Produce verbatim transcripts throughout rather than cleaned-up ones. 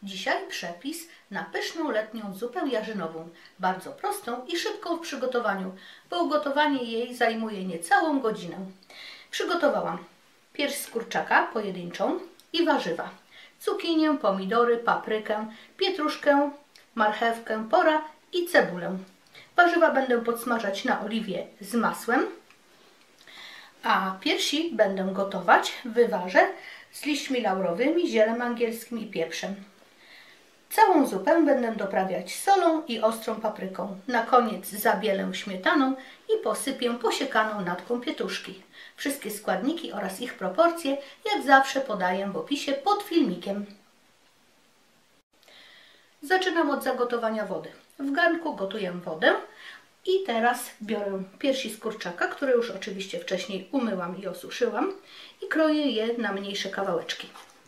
Dzisiaj przepis na pyszną letnią zupę jarzynową, bardzo prostą i szybką w przygotowaniu, bo ugotowanie jej zajmuje niecałą godzinę. Przygotowałam pierś z kurczaka pojedynczą i warzywa, cukinię, pomidory, paprykę, pietruszkę, marchewkę, pora i cebulę. Warzywa będę podsmażać na oliwie z masłem, a piersi będę gotować w wywarze z liśćmi laurowymi, zielem angielskim i pieprzem. Całą zupę będę doprawiać solą i ostrą papryką. Na koniec zabielę śmietaną i posypię posiekaną natką pietruszki. Wszystkie składniki oraz ich proporcje jak zawsze podaję w opisie pod filmikiem. Zaczynam od zagotowania wody. W garnku gotuję wodę i teraz biorę piersi z kurczaka, które już oczywiście wcześniej umyłam i osuszyłam, i kroję je na mniejsze kawałeczki.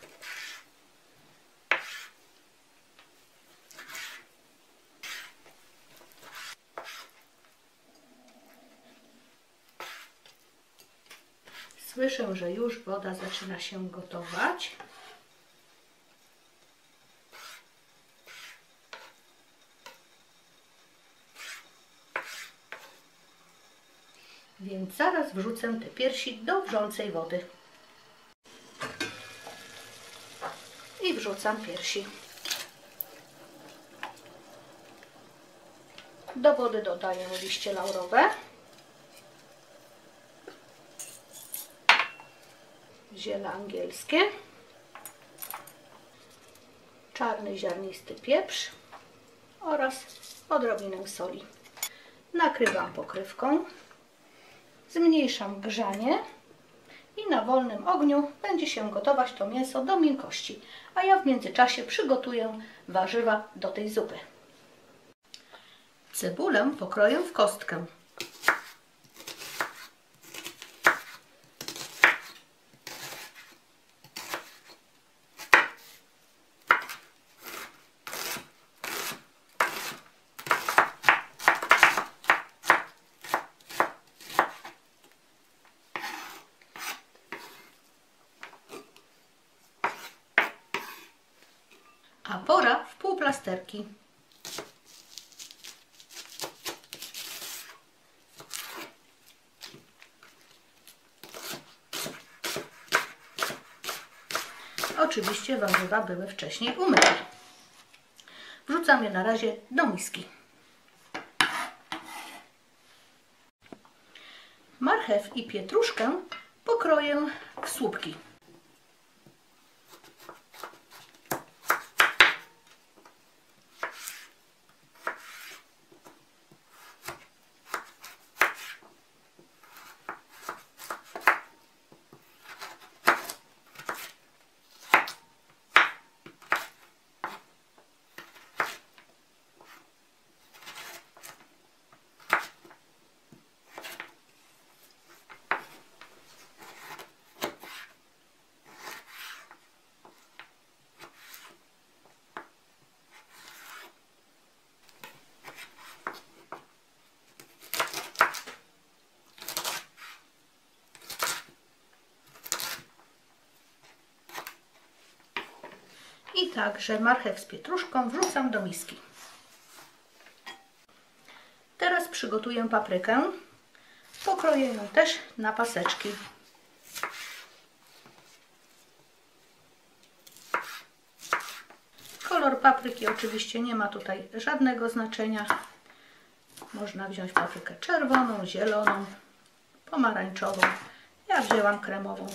Słyszę, że już woda zaczyna się gotować. Więc zaraz wrzucę te piersi do wrzącej wody. I wrzucam piersi. Do wody dodaję liście laurowe, ziele angielskie, czarny ziarnisty pieprz oraz odrobinę soli. Nakrywam pokrywką, zmniejszam grzanie i na wolnym ogniu będzie się gotować to mięso do miękkości, a ja w międzyczasie przygotuję warzywa do tej zupy. Cebulę pokroję w kostkę. A pora w pół plasterki. Oczywiście warzywa były wcześniej umyte. Wrzucam je na razie do miski. Marchew i pietruszkę pokroję w słupki. I także marchew z pietruszką wrzucam do miski. Teraz przygotuję paprykę. Pokroję ją też na paseczki. Kolor papryki oczywiście nie ma tutaj żadnego znaczenia. Można wziąć paprykę czerwoną, zieloną, pomarańczową. Ja wzięłam kremową.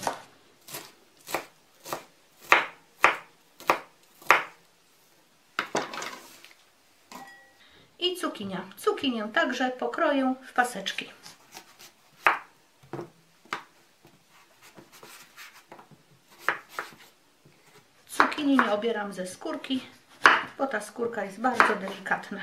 I cukinia. Cukinię także pokroję w paseczki. Cukinii nie obieram ze skórki, bo ta skórka jest bardzo delikatna.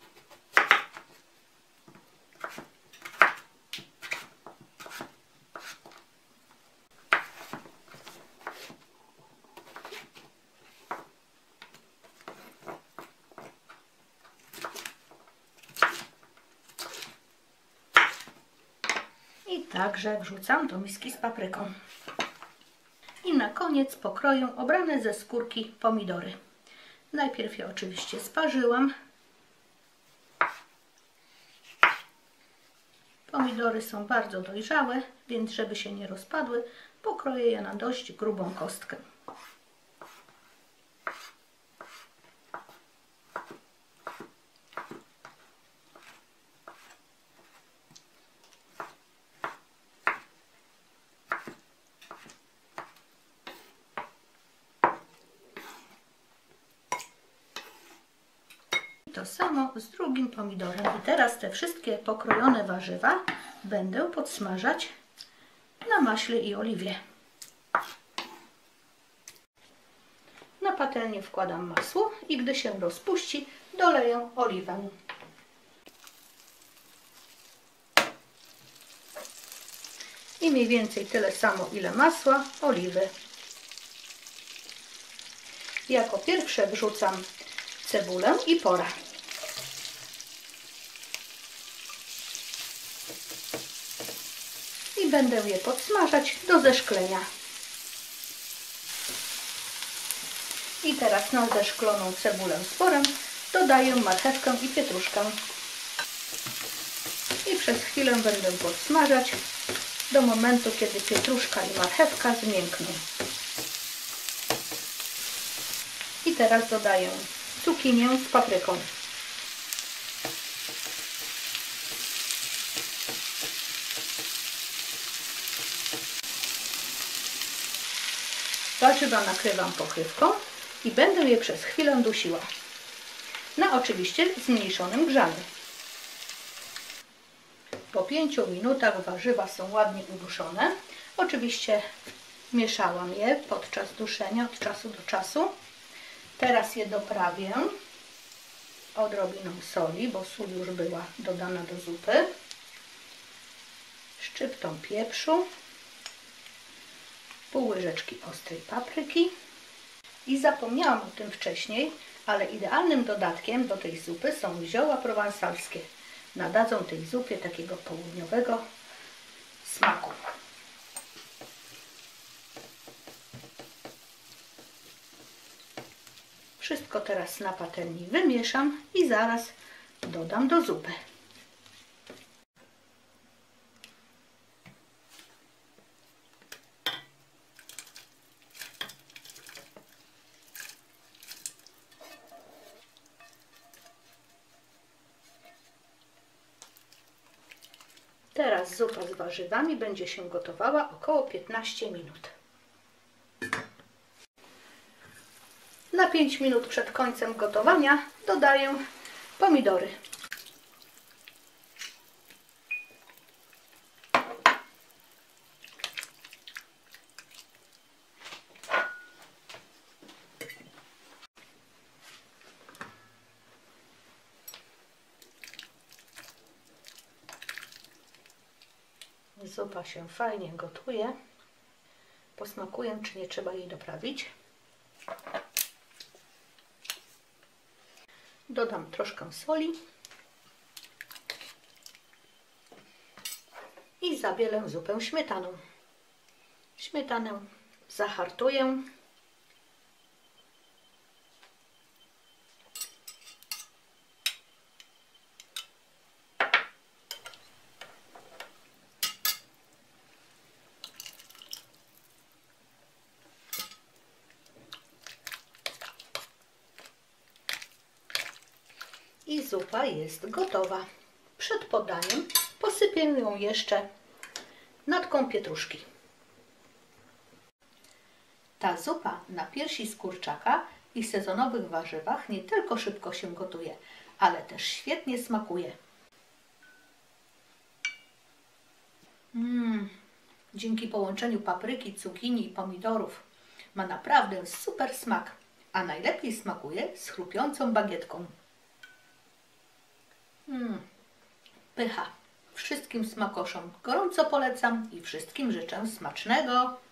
I także wrzucam do miski z papryką. I na koniec pokroję obrane ze skórki pomidory. Najpierw je oczywiście sparzyłam. Pomidory są bardzo dojrzałe, więc żeby się nie rozpadły, pokroję je na dość grubą kostkę. To samo z drugim pomidorem. I teraz te wszystkie pokrojone warzywa będę podsmażać na maśle i oliwie. Na patelnię wkładam masło i gdy się rozpuści, doleję oliwę. I mniej więcej tyle samo, ile masła, oliwy. Jako pierwsze wrzucam cebulę i porę. I będę je podsmażać do zeszklenia. I teraz na zeszkloną cebulę z porem dodaję marchewkę i pietruszkę. I przez chwilę będę podsmażać do momentu, kiedy pietruszka i marchewka zmiękną. I teraz dodaję cukinię z papryką. Warzywa nakrywam pokrywką i będę je przez chwilę dusiła. Na oczywiście zmniejszonym grzaniu. Po pięciu minutach warzywa są ładnie uduszone. Oczywiście mieszałam je podczas duszenia od czasu do czasu. Teraz je doprawię odrobiną soli, bo sól już była dodana do zupy, szczyptą pieprzu, pół łyżeczki ostrej papryki i zapomniałam o tym wcześniej, ale idealnym dodatkiem do tej zupy są zioła prowansalskie. Nadadzą tej zupie takiego południowego smaku. Wszystko teraz na patelni wymieszam i zaraz dodam do zupy. Teraz zupa z warzywami będzie się gotowała około piętnaście minut. Na pięć minut przed końcem gotowania dodaję pomidory. Zupa się fajnie gotuje. Posmakuję, czy nie trzeba jej doprawić. Dodam troszkę soli i zabielę zupę śmietaną. Śmietanę zahartuję. I zupa jest gotowa. Przed podaniem posypię ją jeszcze natką pietruszki. Ta zupa na piersi z kurczaka i sezonowych warzywach nie tylko szybko się gotuje, ale też świetnie smakuje. Mm, dzięki połączeniu papryki, cukinii i pomidorów ma naprawdę super smak, a najlepiej smakuje z chrupiącą bagietką. Mm, pycha. Wszystkim smakoszom gorąco polecam i wszystkim życzę smacznego.